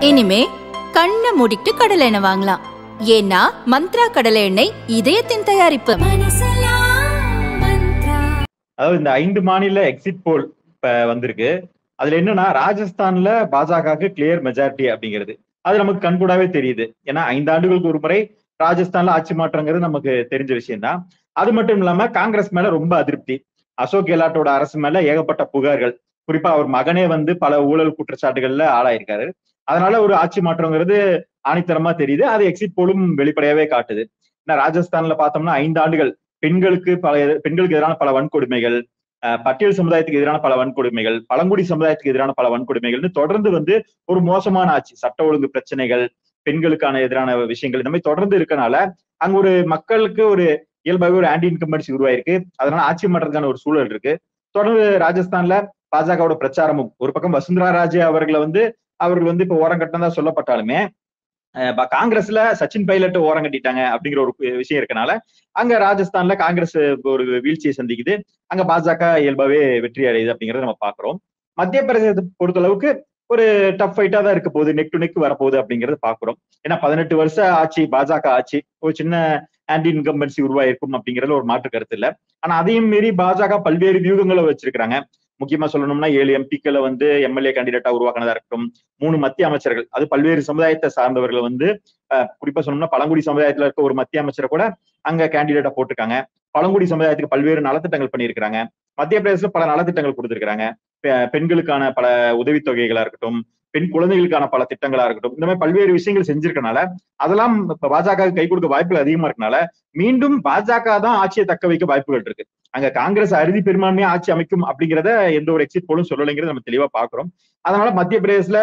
இனிமே கண்ணை மூடிட்டு கடலை எண்ணெய் வாங்கலாம். ஏன்னா மந்த்ரா கடலை எண்ணெய் இதயத்தின் தயாரிப்பு. அதாவது இந்த 5 மாநில எக்ஸிட் போல் இப்ப வந்திருக்கு. அதுல என்னன்னா ராஜஸ்தான்ல பாஜகவுக்கு கிளியர் மெஜாரிட்டி அப்படிங்கிறது அது நமக்கு கண்கூடாவே தெரியுது. ஏன்னா 5 ஆண்டுகளுக்கு ஒரு முறை ராஜஸ்தான்ல ஆட்சி மாற்றங்கிறது நமக்கு தெரிஞ்ச விஷயம் தான். அது மட்டும் இல்லாம காங்கிரஸ் மேல ரொம்ப அதிருப்தி. அசோக் கெலாட்டோட அரசு மேல ஏகப்பட்ட புகார்கள், குறிப்பா அவர் மகனே வந்து பல ஊழல் குற்றச்சாட்டுகள்ல ஆளாயிருக்காரு. அதனால ஒரு ஆட்சி மாற்றங்கிறது ஆணித்தரமா தெரியுது. அது எக்ஸிட் போலும் வெளிப்படையாவே காட்டுது. ஏன்னா ராஜஸ்தான்ல பார்த்தோம்னா 5 ஆண்டுகள் பெண்களுக்கு எதிரான பல வன்கொடுமைகள், பட்டியல் சமுதாயத்துக்கு எதிரான பல வன்கொடுமைகள், பழங்குடி சமுதாயத்துக்கு எதிரான பல வன்கொடுமைகள்னு தொடர்ந்து வந்து ஒரு மோசமான ஆட்சி, சட்ட ஒழுங்கு பிரச்சனைகள், பெண்களுக்கான எதிரான விஷயங்கள் இந்த மாதிரி தொடர்ந்து இருக்கனால அங்க ஒரு மக்களுக்கு ஒரு இயல்பாகவே ஒரு ஆன்டி இன்கம்பன்சி உருவாயிருக்கு. அதனால ஆட்சி மாற்றத்துக்கான ஒரு சூழல் இருக்கு. தொடர்ந்து ராஜஸ்தான்ல பாஜகவோட பிரச்சாரமும் ஒரு பக்கம் வசுந்தரா ராஜே அவர்கள் வந்து இப்ப ஓரம் கட்டினதா சொல்லப்பட்டாலுமே காங்கிரஸ்ல சச்சின் பைலட் ஓரம் கட்டிட்டாங்க அப்படிங்கிற ஒரு விஷயம் இருக்கனால அங்க ராஜஸ்தான்ல காங்கிரஸ் ஒரு வீழ்ச்சியை சந்திக்குது. அங்க பாஜக இயல்பாவே வெற்றி அடையுது அப்படிங்கறத நம்ம பாக்குறோம். மத்திய பிரதேசத்தை பொறுத்த அளவுக்கு ஒரு டஃப் ஃபைட்டா தான் இருக்க போகுது, நெக் டு நெக் வரப்போகுது அப்படிங்கறத பாக்குறோம். ஏன்னா 18 வருஷ ஆட்சி பாஜக ஆட்சி, ஒரு சின்ன ஆன்டி இன்கம்பன்சி உருவாயிருக்கும் அப்படிங்கறதுல ஒரு மாற்று கருத்து இல்லை. ஆனா அதையும் மீறி பாஜக பல்வேறு வியூகங்களை வச்சிருக்கிறாங்க. முக்கியமா சொல்லணும்னா 7 எம்பிக்களை வந்து எம்எல்ஏ கேண்டிடேட்டா உருவாக்கினதா இருக்கட்டும், 3 மத்திய அமைச்சர்கள், அது பல்வேறு சமுதாயத்தை சார்ந்தவர்கள் வந்து குறிப்பா சொல்லணும்னா பழங்குடி சமுதாயத்துல இருக்க ஒரு மத்திய அமைச்சரை கூட அங்க கேண்டிடேட்டா போட்டிருக்காங்க. பழங்குடி சமுதாயத்துக்கு பல்வேறு நலத்திட்டங்கள் பண்ணியிருக்கிறாங்க. மத்திய பிரதேசத்துல பல நலத்திட்டங்கள் கொடுத்திருக்கிறாங்க. பெண்களுக்கான பல உதவித்தொகைகளா இருக்கட்டும், பெண் குழந்தைகளுக்கான பல திட்டங்களா இருக்கட்டும், இந்த மாதிரி பல்வேறு விஷயங்கள் செஞ்சிருக்கனால அதெல்லாம் இப்ப பாஜக கை கொடுக்க வாய்ப்புகள் அதிகமா இருக்கனால மீண்டும் பாஜக தான் ஆட்சியை தக்க வைக்க வாய்ப்புகள் இருக்கு. அங்க காங்கிரஸ் அறுதி பெரும்பான்மையா ஆட்சி அமைக்கும் அப்படிங்கிறத எந்த ஒரு எக்ஸிட் போலும் சொல்லலைங்கிறத நம்ம தெளிவா பாக்குறோம். அதனால மத்திய பிரதேசல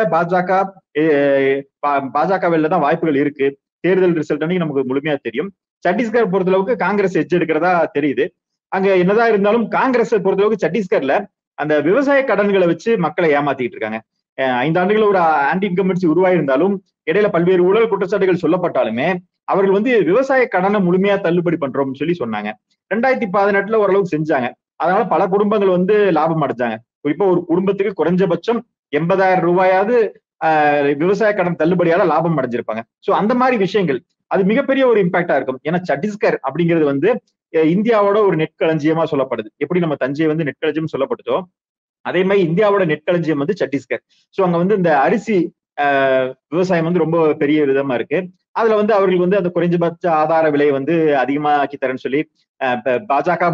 பாஜக தான் வாய்ப்புகள் இருக்கு. தேர்தல் ரிசல்ட் அன்னைக்கு நமக்கு முழுமையா தெரியும். சத்தீஸ்கர் பொறுத்தளவுக்கு காங்கிரஸ் எட்ஜ் எடுக்கிறதா தெரியுது. அங்க என்னதான் இருந்தாலும் காங்கிரஸ் பொறுத்தளவுக்கு சத்தீஸ்கர்ல அந்த விவசாய கடன்களை வச்சு மக்களை ஏமாத்திட்டு இருக்காங்க. 5 ஆண்டுகள் ஒரு ஆன்டி இன்கம்பன்சி உருவாயிருந்தாலும் இடையில பல்வேறு ஊழல் குற்றச்சாட்டுகள் சொல்லப்பட்டாலுமே அவர்கள் வந்து விவசாய கடனை முழுமையா தள்ளுபடி பண்றோம்னு சொல்லி சொன்னாங்க. 2018 ஓரளவுக்கு செஞ்சாங்க. அதனால பல குடும்பங்கள் வந்து லாபம் அடைஞ்சாங்க. குறிப்பா ஒரு குடும்பத்துக்கு குறைஞ்சபட்சம் 80,000 ரூபாயாவது விவசாய கடன் தள்ளுபடியால லாபம் அடைஞ்சிருப்பாங்க. சோ அந்த மாதிரி விஷயங்கள் அது மிகப்பெரிய ஒரு இம்பாக்டா இருக்கும். ஏன்னா சத்தீஸ்கர் அப்படிங்கிறது வந்து இந்தியாவோட ஒரு நெற்களஞ்சியமா சொல்லப்படுது. எப்படி நம்ம தஞ்சை வந்து நெற்களஞ்சியம் சொல்லப்படுதோ அதே மாதிரி இந்தியாவோட நெற்களஞ்சியம் வந்து சத்தீஸ்கர். சோ அங்க வந்து இந்த அரிசி விவசாயம் வந்து ரொம்ப பெரிய விதமா இருக்கு. அதுல வந்து அவர்கள் வந்து அந்த குறைஞ்சபட்ச ஆதார விலை வந்து அதிகமாக்கி தரேன்னு சொல்லி பாஜக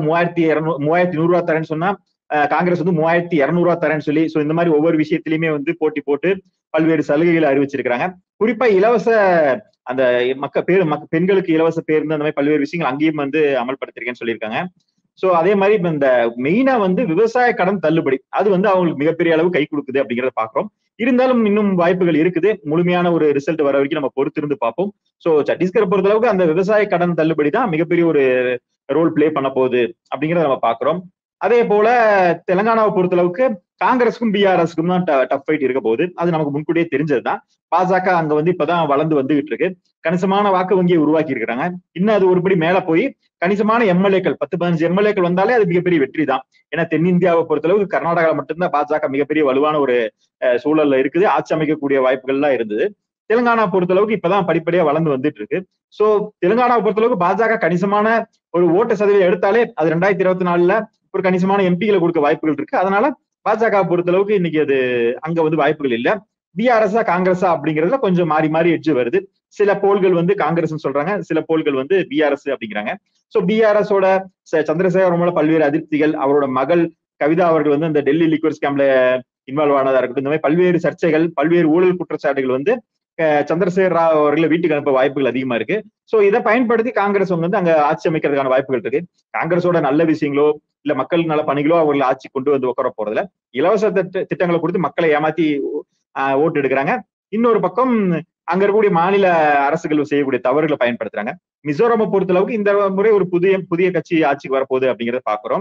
3,100 ரூபா தரேன்னு சொன்னா காங்கிரஸ் வந்து 3,200 ரூபா தரேன்னு சொல்லி சோ இந்த மாதிரி ஒவ்வொரு விஷயத்திலயுமே வந்து போட்டி போட்டு பல்வேறு சலுகைகளை அறிவிச்சிருக்கிறாங்க. குறிப்பா இலவச அந்த பெண்களுக்கு இலவச பேருந்து அந்த மாதிரி பல்வேறு விஷயங்கள் அங்கேயும் வந்து அமல்படுத்திருக்கேன்னு சொல்லியிருக்காங்க. சோ அதே மாதிரி இப்ப இந்த மெயினா வந்து விவசாய கடன் தள்ளுபடி அது வந்து அவங்களுக்கு மிகப்பெரிய அளவு கை கொடுக்குது அப்படிங்கிறத பாக்குறோம். இருந்தாலும் இன்னும் வாய்ப்புகள் இருக்குது. முழுமையான ஒரு ரிசல்ட் வர வரைக்கும் நம்ம பொறுத்திருந்து பார்ப்போம். சோ சத்தீஸ்கர் பொறுத்த அளவுக்கு அந்த விவசாய கடன் தள்ளுபடி தான் மிகப்பெரிய ஒரு ரோல் பிளே பண்ண போகுது அப்படிங்கிறத நம்ம பாக்குறோம். அதே போல தெலுங்கானாவை பொறுத்த அளவுக்கு காங்கிரஸுக்கும் பிஆர்எஸ்க்கும் தான் டஃப் ஃபைட் இருக்க போகுது. அது நமக்கு முன்கூட்டியே தெரிஞ்சதுதான். பாஜக அங்க வந்து இப்பதான் வளர்ந்து வந்துகிட்டு இருக்கு. கணிசமான வாக்கு வங்கியை உருவாக்கி இருக்கிறாங்க. இன்னும் அது ஒருபடி மேல போய் கணிசமான எம்எல்ஏக்கள் 10-15 எம்எல்ஏக்கள் வந்தாலே அது மிகப்பெரிய வெற்றி தான். ஏன்னா தென்னிந்தியாவை பொறுத்தளவுக்கு கர்நாடகாவில் மட்டும்தான் பாஜக மிகப்பெரிய வலுவான ஒரு சூழல்ல இருக்குது. ஆட்சி அமைக்கக்கூடிய வாய்ப்புகள்லாம் இருந்தது. தெலுங்கானா பொறுத்தளவுக்கு இப்பதான் படிப்படியா வளர்ந்து வந்துட்டு இருக்கு. சோ தெலுங்கானாவை பொறுத்தளவுக்கு பாஜக கணிசமான ஒரு ஓட்டு சதவீதம் எடுத்தாலே அது 2024 ஒரு கணிசமான எம்பிகளை கொடுக்க வாய்ப்புகள் இருக்கு. அதனால பாஜக பொறுத்தளவுக்கு இன்னைக்கு அது அங்க வந்து வாய்ப்புகள் இல்ல. பிஆர்எஸ்ஆ காங்கிரஸா அப்படிங்கிறதுல கொஞ்சம் மாறி மாறி எட்ஜ் வருது. சில போல்கள் வந்து காங்கிரஸ் சொல்றாங்க, சில போல்கள் வந்து பிஆர்எஸ் அப்படிங்கிறாங்க. சோ பிஆர்எஸ் ஓட சந்திரசேகர் மேல பல்வேறு அதிருப்திகள், அவரோட மகள் கவிதா அவர்கள் வந்து அந்த டெல்லி லிக்வர் ஸ்கேம்ல இன்வால்வ் ஆனதா இருக்கட்டும், இந்த மாதிரி பல்வேறு சர்ச்சைகள், பல்வேறு ஊழல் குற்றச்சாட்டுகள் வந்து சந்திரசேகர் ராவ் அவர்களை வீட்டுக்கு அனுப்ப வாய்ப்புகள் அதிகமா இருக்கு. சோ இதை பயன்படுத்தி காங்கிரஸ் வந்து அங்க ஆட்சி அமைக்கிறதுக்கான வாய்ப்புகள் இருக்கு. காங்கிரஸோட நல்ல விஷயங்களோ இல்ல மக்கள் நல பணிகளோ அவர்கள் ஆட்சி கொண்டு வந்து உட்கார போறதுல இலவச திட்டங்களை கொடுத்து மக்களை ஏமாத்தி ஓட்டு எடுக்கிறாங்க. இன்னொரு பக்கம் அங்க இருக்கக்கூடிய மாநில அரசுகள் செய்யக்கூடிய தவறுகளை பயன்படுத்துறாங்க. மிசோரமை பொறுத்த அளவுக்கு இந்த முறை ஒரு புதிய கட்சி ஆட்சிக்கு வரப்போகுது அப்படிங்கறத பாக்குறோம்.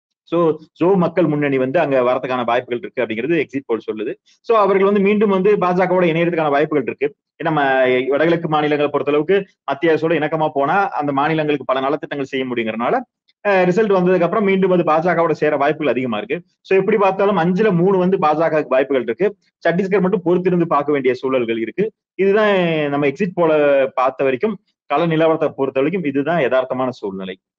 சோ மக்கள் முன்னணி வந்து அங்க வரதுக்கான வாய்ப்புகள் இருக்கு அப்படிங்கிறது எக்ஸிட் போல் சொல்லுது. சோ அவர்கள் வந்து மீண்டும் வந்து பாஜகவோட இணையறதுக்கான வாய்ப்புகள் இருக்கு. நம்ம வடகிழக்கு மாநிலங்களை பொறுத்த அளவுக்கு மத்திய அரசோட இணக்கமா போனா அந்த மாநிலங்களுக்கு பல நலத்திட்டங்கள் செய்ய முடியுங்கிறதுனால ரிசல்ட் வந்ததுக்கு அப்புறம் மீண்டும் அது பாஜகவோட சேர வாய்ப்புகள் அதிகமா இருக்கு. சோ எப்படி பார்த்தாலும் 5ல 3 வந்து பாஜக வாய்ப்புகள் இருக்கு. சத்தீஸ்கர் மட்டும் பொறுத்திருந்து பார்க்க வேண்டிய சூழல்கள் இருக்கு. இதுதான் நம்ம எக்ஸிட் போல பார்த்த வரைக்கும் கள நிலவரத்தை பொறுத்த வரைக்கும் இதுதான் யதார்த்தமான சூழ்நிலை.